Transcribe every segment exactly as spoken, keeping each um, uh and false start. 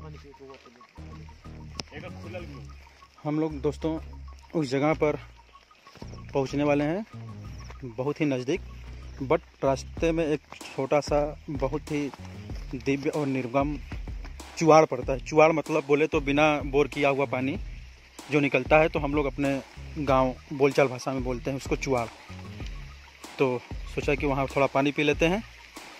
हम लोग दोस्तों उस जगह पर पहुंचने वाले हैं, बहुत ही नज़दीक, बट रास्ते में एक छोटा सा बहुत ही दिव्य और निर्गम चुआड़ पड़ता है। चुआड़ मतलब बोले तो बिना बोर किया हुआ पानी जो निकलता है, तो हम लोग अपने गांव बोलचाल भाषा में बोलते हैं उसको चुआड़। तो सोचा कि वहाँ थोड़ा पानी पी लेते हैं।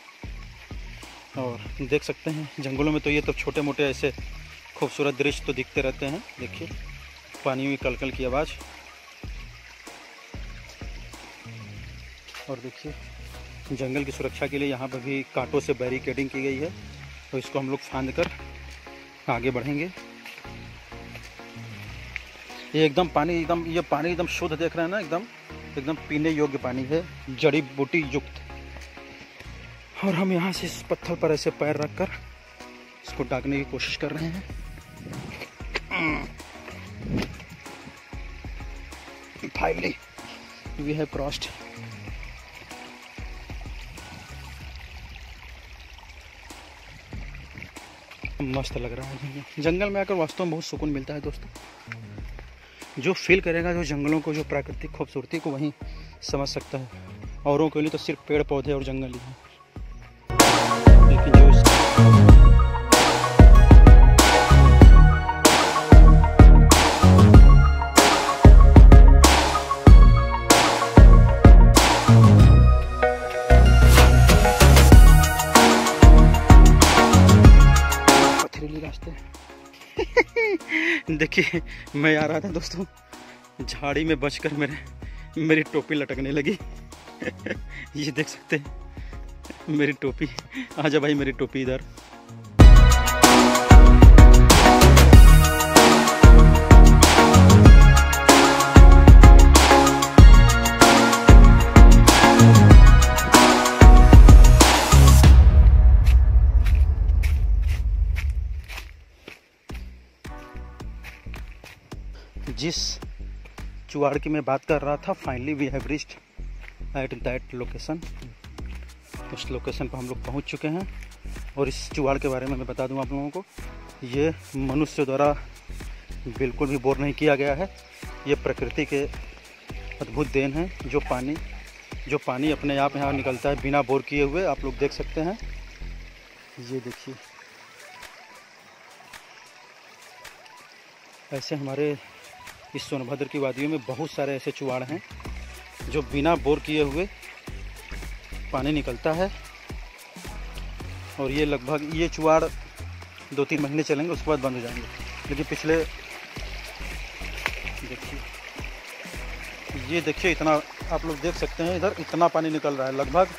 और देख सकते हैं जंगलों में तो ये तो छोटे मोटे ऐसे खूबसूरत दृश्य तो दिखते रहते हैं। देखिए पानी में कलकल की आवाज़, और देखिए जंगल की सुरक्षा के लिए यहाँ पर भी कांटों से बैरिकेडिंग की गई है, तो इसको हम लोग फांद कर आगे बढ़ेंगे। ये एकदम पानी एकदम ये पानी एकदम शुद्ध देख रहे हैं ना, एकदम एकदम पीने योग्य पानी है, जड़ी बूटी युक्त। और हम यहाँ से इस पत्थर पर ऐसे पैर रखकर इसको डाकने की कोशिश कर रहे हैं। Finally we have crossed. मस्त लग रहा है जंगल में आकर, वास्तव में बहुत सुकून मिलता है दोस्तों। जो फील करेगा जो जंगलों को, जो प्राकृतिक खूबसूरती को, वहीं समझ सकता है। औरों के लिए तो सिर्फ पेड़ पौधे और जंगल ही है, लेकिन जो पथरीली रास्ते देखिए मैं आ रहा था दोस्तों, झाड़ी में बचकर मेरे मेरी टोपी लटकने लगी। ये देख सकते हैं मेरी टोपी। आजा भाई मेरी टोपी इधर। जिस चुआड़ की मैं बात कर रहा था, finally we have reached at that location. उस लोकेशन पर हम लोग पहुंच चुके हैं। और इस चुआड़ के बारे में मैं बता दूं आप लोगों को, ये मनुष्य द्वारा बिल्कुल भी बोर नहीं किया गया है। ये प्रकृति के अद्भुत देन है। जो पानी जो पानी अपने आप यहाँ निकलता है बिना बोर किए हुए, आप लोग देख सकते हैं। ये देखिए ऐसे हमारे इस सोनभद्र की वादियों में बहुत सारे ऐसे चुआड़ हैं जो बिना बोर किए हुए पानी निकलता है। और ये लगभग ये चुआड़ दो तीन महीने चलेंगे, उसके बाद बंद हो जाएंगे। लेकिन पिछले देखिए ये देखिए इतना, आप लोग देख सकते हैं इधर इतना पानी निकल रहा है। लगभग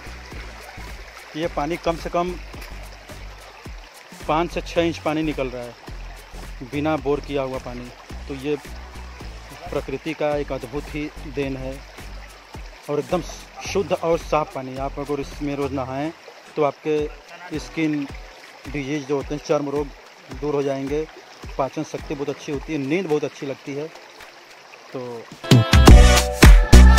ये पानी कम से कम पाँच से छः इंच पानी निकल रहा है बिना बोर किया हुआ पानी। तो ये प्रकृति का एक अद्भुत ही देन है, और एकदम शुद्ध और साफ पानी। आप अगर इसमें रोज़ नहाएं तो आपके स्किन डिजीज जो होते हैं, चर्म रोग दूर हो जाएंगे। पाचन शक्ति बहुत अच्छी होती है, नींद बहुत अच्छी लगती है। तो